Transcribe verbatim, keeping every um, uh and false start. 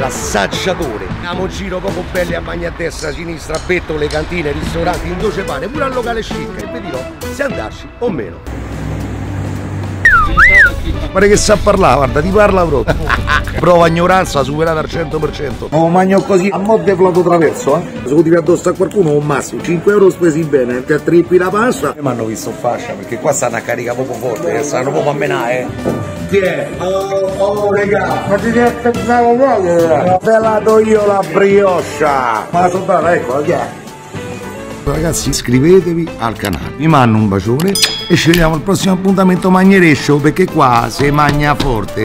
l'assaggiatore. Andiamo in giro poco belli a magna a destra, a sinistra, bettole, cantine, ristoranti, in dove pare, pure al locale chic. E vi dirò se andarci o meno. Pare che sa parlare, guarda, ti parla proprio. Prova ignoranza superata al cento per cento. Oh, magno così a mo' de floto traverso, eh. Se ti addosso a qualcuno un massimo, cinque euro spesi bene, ti attrippi la pasta. Mi hanno visto in fascia, perché qua stanno a carica proprio forte, stanno proprio a menare, eh. Chi è? Oh, oh, regà, ma ti devi aspettare proprio. Te la do io la brioscia. Ma la soldata, eccola, chi è? Ragazzi, iscrivetevi al canale, vi mando un bacione e ci vediamo al prossimo appuntamento Magnerescio, perché qua si magna forte.